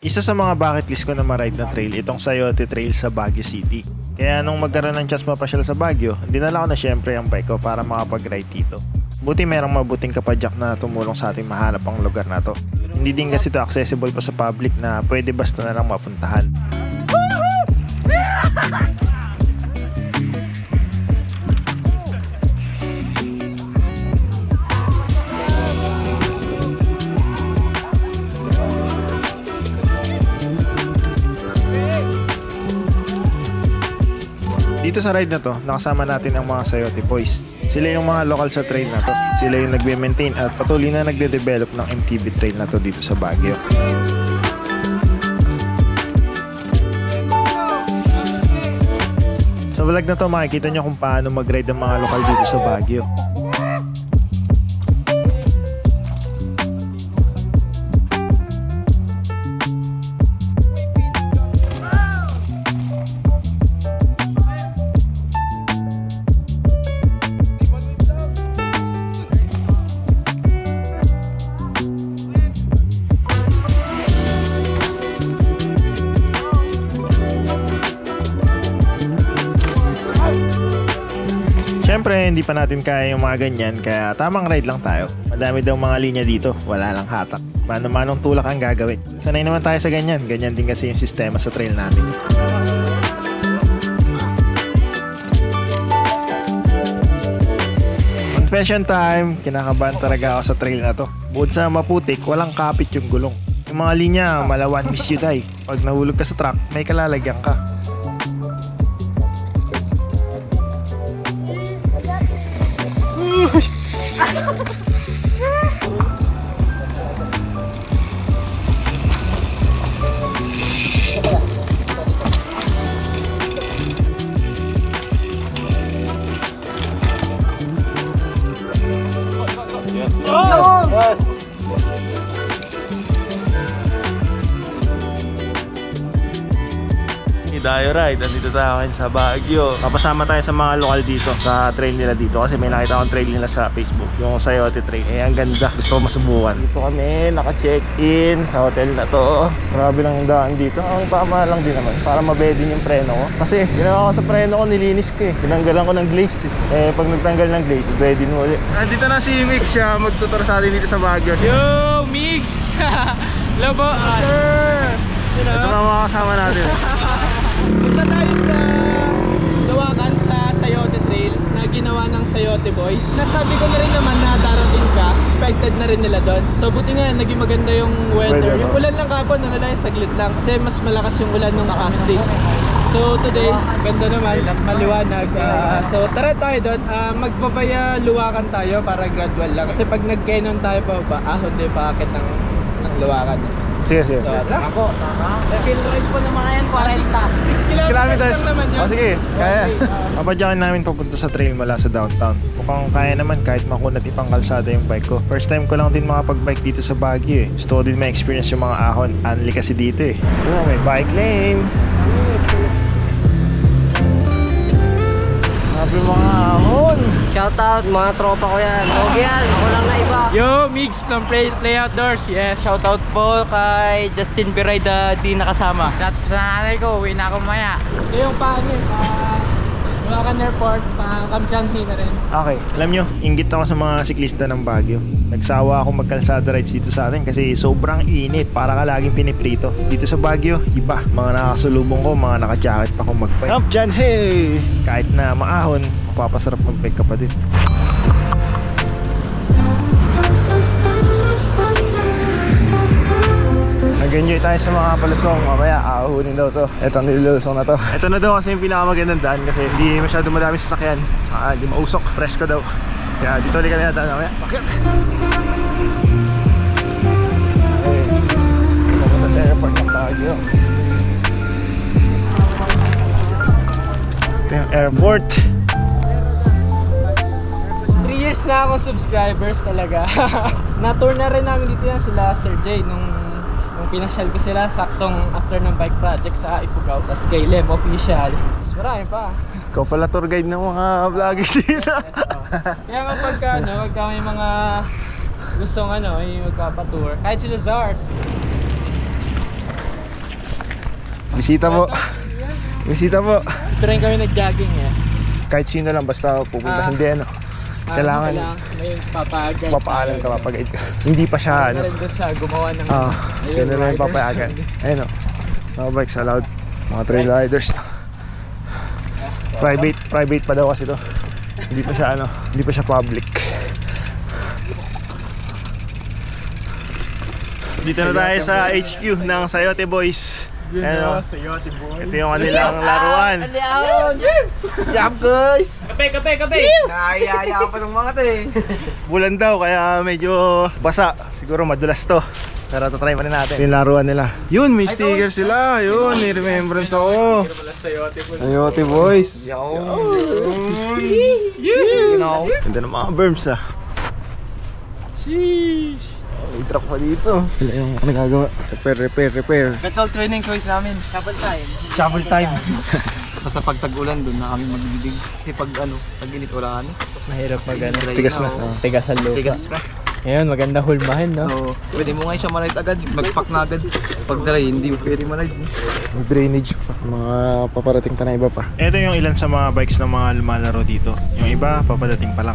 Isa sa mga bucket list ko na ma-ride na trail itong Sayote Trail sa Baguio City. Kaya nung magkaroon ng chance mapasyal sa Baguio, dinala ko na syempre ang bike ko para makapag-ride dito. Buti merong mabuting kapadyak na tumulong sa ating mahanap ang lugar na to. Hindi din kasi ito accessible pa sa public na pwede basta na lang mapuntahan. Dito sa ride na to, nakasama natin ang mga Sayote Boys. Sila yung mga local sa trail na to. Sila yung nagbe-maintain at patuloy na nagde-develop ng MTB trail na to dito sa Baguio. Sa vlog na to, makikita nyo kung paano mag-ride ang mga lokal dito sa Baguio. Siyempre, hindi pa natin kaya yung mga ganyan, kaya tamang ride lang tayo. Madami daw mga linya dito, wala lang hatak. Mano-manong tulak ang gagawin. Sanay naman tayo sa ganyan, ganyan din kasi yung sistema sa trail namin. Confession time, kinakabahan talaga ako sa trail na to. Bukod sa maputik, walang kapit yung gulong. Yung mga linya, malawan miss you die. Pag nahulog ka sa truck, may kalalagyan ka. Yes. Dayo Ride, andito tayo ngayon sa Baguio. Papasama tayo sa mga lokal dito sa trail nila dito kasi may nakita akong trail nila sa Facebook, yung Sayote Trail. Eh, ang ganda, gusto ko masubukan. Dito kami, naka-check-in sa hotel na to. Grabe lang yung daan dito. Ang tama lang din naman para mabedin yung preno ko. Kasi ginawa ko sa preno ko, nilinis ko eh. Tinanggalan ko ng glaze eh. Eh, pag nagtanggal ng glaze, bedin mo ulit. Andito na si Mix, siya magtutur sa atin dito sa Baguio. Yo, Mix! Labo, sir! Ito na mga kasama natin. Punta tayo sa Luwakan sa Sayote Trail na ginawa ng Sayote Boys. Nasabi ko na rin naman na darating ka, expected na rin nila doon. So buti nga, naging maganda yung weather. Yung ulan lang kapon, lang saglit lang. Kasi mas malakas yung ulan nung past days. So today, ganda naman, maliwanag. So tara tayo doon. Magpapaya Luwakan tayo para gradual lang. Kasi pag nag-Kenon tayo pa, ahon din paakit ng Luwakan. Sige, sige. So, ako, kilometer po naman yan, 6 kilometers lang naman yun. O sige, kaya. Papadyakin namin papunta sa trail mula sa downtown. Mukhang kaya naman kahit makunat ipang kalsada yung bike ko. First time ko lang din makapag-bike dito sa Baguio eh. Gusto ko din ma-experience yung mga ahon. Anli kasi dito eh. May bike lane. Sabi mga ahon. Shoutout mga tropa ko yan. Okay yan, ako lang na iba. Yo, Mix from Play Outdoors, yes. Shoutout po kay Justin Birayda di nakasama. Shout sa nanay ko, uwi na ako maya. Ito yung paano Luwakan Airport, Kamchanti na rin. Okay, alam nyo, inggit ako sa mga siklista ng Baguio. Nagsawa ako magkalsada rides dito sa atin kasi sobrang init, para ka laging piniprito. Dito sa Baguio, iba. Mga nakasulubong ko, mga naka-jacket pa kung mag-bike. Up dyan, hey! Kahit na maahon, mapapasarap mag-bike ka pa din. Nag-enjoy tayo sa mga palusong. Mamaya aahunin daw to. Etong nilulusong na to. Ito na daw kasi yung pinakamagandang daan kasi hindi masyado madami sasakyan. Hindi mausok, presko daw. Kaya dito ulit kami natin mamaya. Bakit? Pupunta sa airport ng Baguio. Ito yung airport. 3 years na ako subscribers talaga. Na-tour na rin namin dito yan sila Sir Jay nung pinasyal ko sila saktong after ng bike project sa Ifugao. Tapos kay Lem Official. Mas marami pa. Ikaw pala tour guide ng mga vloggers dito. Kaya nga pagka may mga gustong magpapatour, kahit sila Zars. Bisita po. Bisita po. Ito rin kami nag-jogging eh. Kahit sino lang basta pupunta. Hindi ano. Kailangan may papagay. papaalam ka, papagay ka. Hindi pa siya ano. Rin doon sa gumawa ng Sino lang yung papayagan. Ayun o. Mga bikes allowed. Mga trail riders. Private pa daw kasi to. Hindi pa siya ano. Hindi pa siya public. Dito na tayo sa HQ ng Sayote Boys. Ano? Ito yung kanilang laruan. Siap guys! Kape! Nakayaya pa ng mga to eh. Bulan daw kaya medyo basa. Siguro madulas to. Pero tatry pa rin natin yung laruan nila. Yun, may sticker sila. Yun, may remembrance ako. Sayote Boys. Ganda ng mga berms ah. Sheesh. May truck pa dito. Sila yung nagagawa. Repair. Gatol training course namin. Shovel time. Basta pag tag-ulan doon na kami magbidig. Kasi pag tag-init wala ano. Mahirap mag ano. Tigas na. Tigas ang lupa. Tigas pa. Ngayon, maganda hulmahin, no? Oo. Pwede mo nga siya maride agad. Mag-pack na agad. Pag dry, hindi mo pwede maride. May drainage pa. Mga paparating pa na iba pa. Ito yung ilan sa mga bikes ng mga lumalaro dito. Yung iba, papadating pa lang.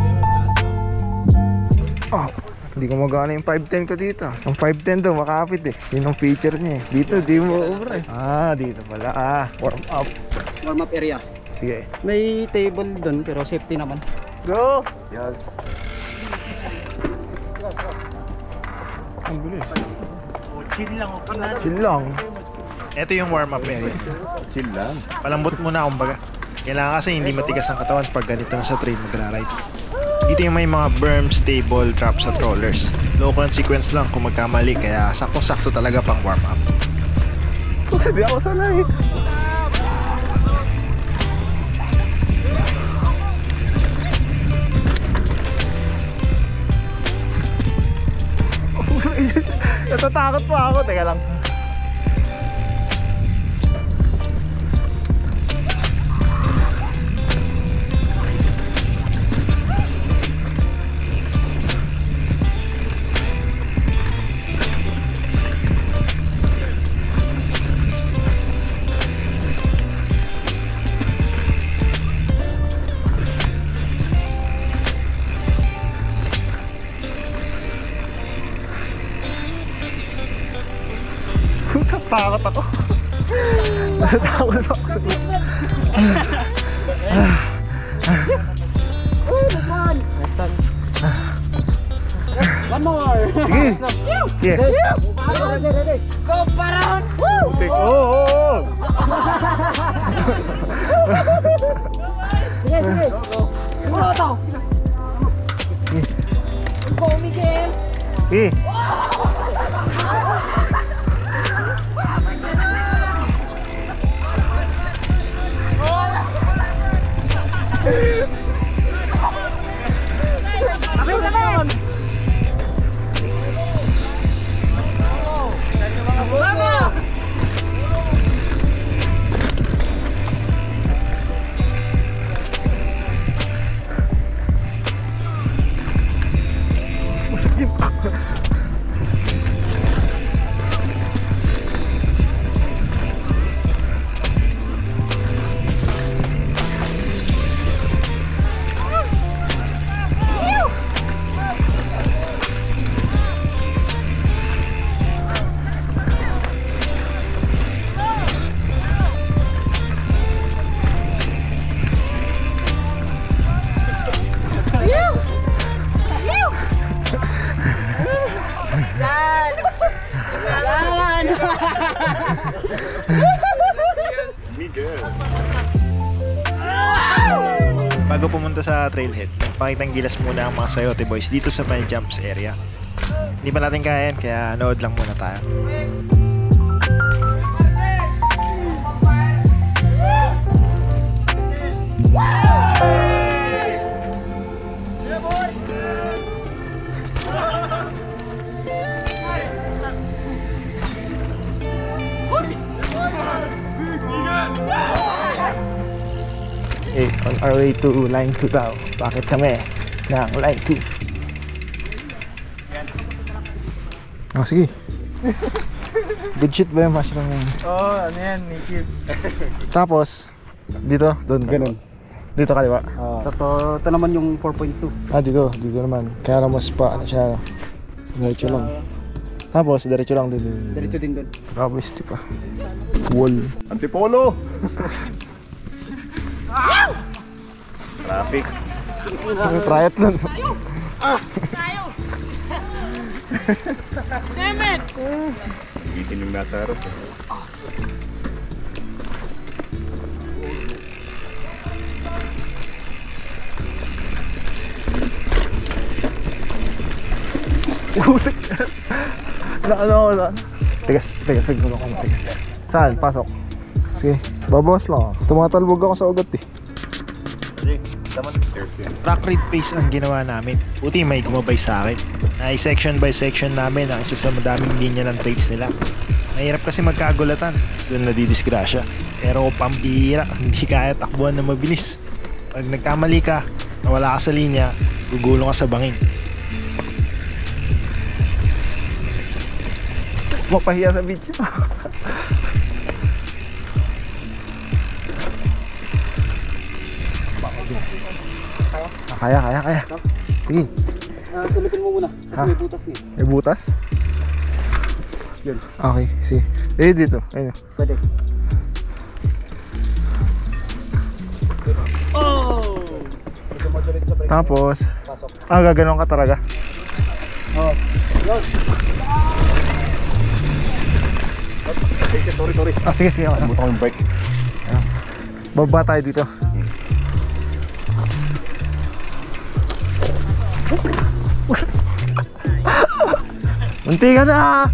Hindi ko magana yung 510 ko dito. Ang 510 daw makapit eh. Yun ang feature niya eh. Dito di mo ubra eh. Dito pala. Warm up. Warm up area. Sige. May table doon pero safety naman. Go! Yes. Ang bilis. Chill lang. Ito yung warm up area. Chill lang. Palambot muna kumbaga. Kailangan kasi hindi matigas ang katawan pag ganito na sa trail magra-ride. Dito yung may mga berms, table, traps at rollers. Low consequence lang kung magkamali kaya saktong-sakto talaga pang warm up. Hindi ako sanay. Natatakot pa ako. Teka lang. Takot ako. Takot ako sa iyo. One more. Sige. Sige. Go para. Take. Oh. Sige. Go to. Go Miguel. Sige. Bago pumunta sa trailhead, pakitang gilas muna ang mga Sayote Boys dito sa may jumps area. Hindi pa natin kaya yan, kaya nood lang muna tayo. Okay, on our way to line 2 daw. Bakit kami ng line 2? Sige. Good shit ba yung mushroom yun? Oo, ano yan, native. Tapos, dito, doon. Ganun. Dito kaliwa. Ito naman yung 4.2. Ah, dito naman. Kaya naman spa, ano siya. Diretso lang. Tapos, diretso lang din. Diretso din doon. Grabe, stick pa. Wall. Antipolo! Traffic. Triathlon. Bitin yung nasa harap. Ano? Tigas, siguro akong tigas. Saan? Pasok. Sige, babawas lang ako. Tumatalbog ako sa ugat eh. Rock reed pace ang ginawa namin. Buti may gumabay sa akin. Section by section namin ang isa sa madaming linya ng trails nila. Mahirap kasi magkagulatan. Doon nadidisgrasya. Pero pambihira, hindi kaya takbuhan na mabilis. Pag nagkamali ka, nawala ka sa linya, gugulong ka sa bangin. Mapahiya sa video. Kaya. Sige. Sulipin mo muna. Ha? Kasi may butas niya. May butas? Yun. Okay, sige. Dito. Ayun. Pwede. Tapos, gaganon ka talaga. Oh. Yun. Sorry. Sige. Buto ko yung bike. Baba tayo dito. Munti ka na!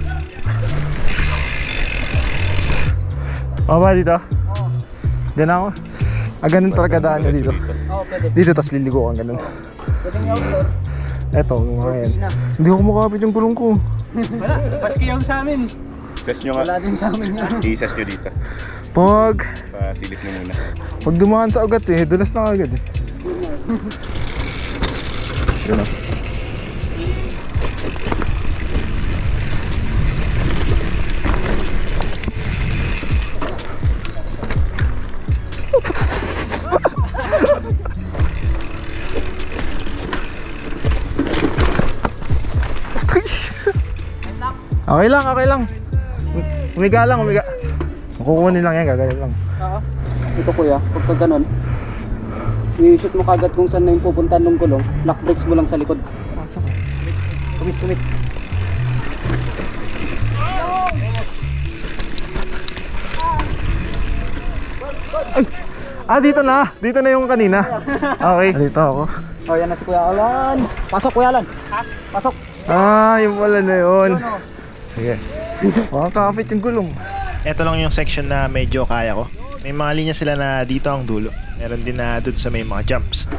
Baba dito? Oo. Diyan ako. Ganun talaga daan na dito. Oo, pwede. Dito, tas liligo ka ganun. Pwede yung outdoor. Eto, yung mga yan. Pina. Hindi ako makapit yung gulong ko. Wala, paski yung sa amin. Ses nyo nga. Wala din sa amin yan. I-ses nyo dito. Pasilip nyo muna. Pag dumaan sa ugat eh, dulas na agad eh. Yun o. Okay lang. Umiga lang. Kukunin lang yan, gagaling lang. Oo. Ito kuya, pagka ganon, i-shoot mo kagad kung saan na yung pupuntahan ng gulong, lock brakes mo lang sa likod. Kumit. Ay! Dito na yung kanina. Okay. Dito ako. Oh, yan na si Kuya Alan. Pasok Kuya Alan. Pasok. Yung pala na yun. Sige. Makakapit yung gulong. Ito lang yung section na medyo kaya ko. May mga linya sila na dito ang dulo. Meron din na doon sa may mga jumps.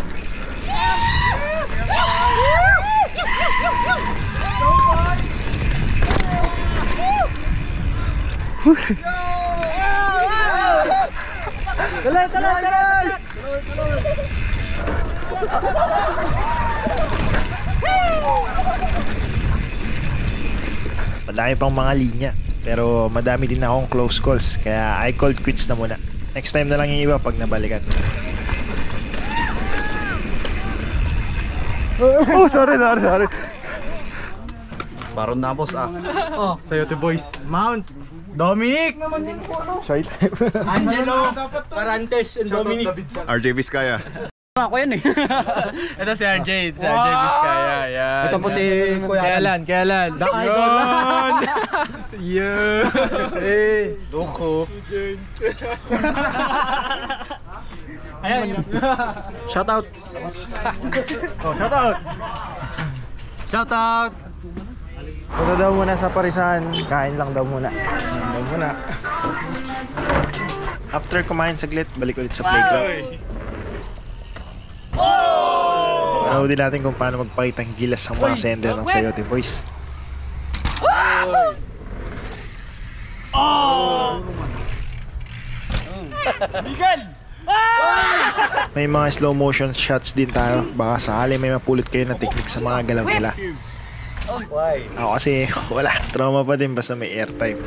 Tuloy. Madami pang mga linya. Pero madami din akong close calls. Kaya I called quits na muna. Next time na lang yung iba pag nabalikan. Oh, sorry. Baron na boss ah. Sayote boys. Mount Dominic! Shy type. Angelo Parantes and Dominic. RJ Vizcaya. Ako yan eh. Ito si RJ. Si RJ Vizcaya. Yan. Ito po si Kuya Alan. Kailan? The idol. Yun. Eh. Doko. Ayan. Shout out. Shout out! Punta daw muna sa Parisan. Kain lang daw muna. After kumain saglit, balik ulit sa playground. Panoodin natin kung paano magpakitang gilas ang mga sender ng Sayote Boys. May mga slow motion shots din tayo. Baka sakali may mapulot kayo na technique sa mga galaw nila. Why? Ako kasi wala. Trauma pa din basta may airtime.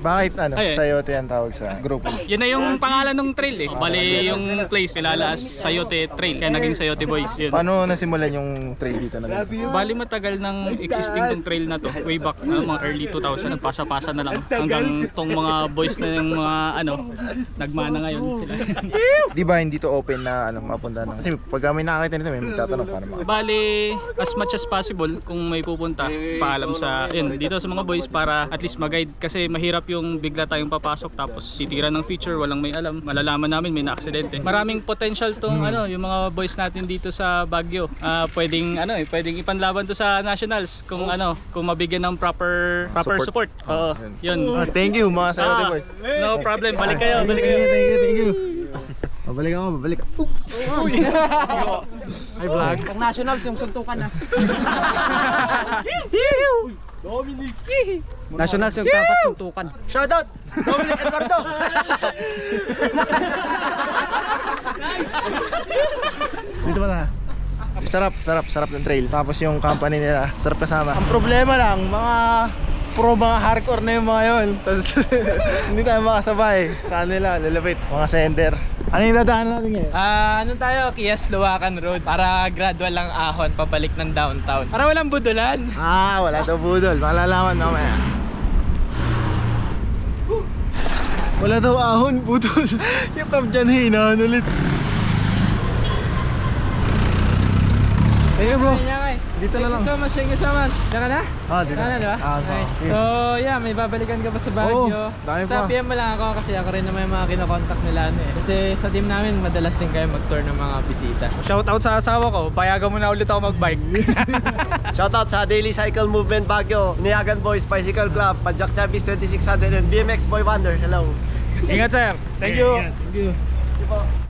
Bakit ano, Ay, Sayote ang tawag sa grupo? Yan na yung pangalan ng trail eh. Bali yung place kilala as Sayote Trail kaya naging Sayote Boys. Yun. Paano nasimulan yung trail dito na? Bali matagal ng existing tong trail na to. Way back mga early 2000 nagpasa-pasa na lang hanggang tong mga boys na yung mga ano nagmana ngayon sila. Di ba hindi to open na ano mapunta na? Kasi pag may nakakita nito may magtatanong para makita. Bali as much as possible kung may pupunta paalam sa yun dito sa mga boys para at least mag-guide kasi mahirap yung bigla tayong papasok tapos titira ng feature walang may alam malalaman namin may na-aksidente. Maraming potential tong ano yung mga boys natin dito sa Baguio. Pwedeng ano pwedeng ipanlaban to sa nationals kung ano kung mabigyan ng proper support. Oo. Yun. Thank you mga Sayote boys. No problem. Balik kayo. Balik kayo. Thank you. Babalik ako, babalik ako. Ay vlog. Pag nationals yung suntukan na. Nationals yung dapat suntukan. Shoutout. Dominic Eduardo. Dito ba na? Sarap ng trail. Tapos yung company nila, sarap kasama. Ang problema lang, mga hardcore na yung mga yun. Tapos hindi tayo makasabay. Saan nila, lalapit. Mga sender. Ano yung dadaanan natin ngayon? Ano tayo? Kias Luwakan Road. Para gradual lang ahon pabalik ng downtown. Para walang budulan. Wala daw budol. Malalaman mamaya. Wala daw ahon, budol. Yung pub dyan, hinahan ulit. Thank you bro. Dito na lang. Thank you so much. Diyan ka na? Dito Diyan ka na, di ba? Nice. So, yeah, may babalikan ka pa sa Baguio. dami Basta pa. PM mo lang ako kasi ako rin naman yung mga kinokontak nila ano eh. Kasi sa team namin, madalas din kayo mag-tour ng mga bisita. Shoutout sa asawa ko, payagan mo na ulit ako mag-bike. Shoutout sa Daily Cycle Movement Baguio, Niagan Boys Bicycle Club, Padjak Chabis 2600 and BMX Boy Wonder. Hello. Ingat sir. Thank you. Thank you.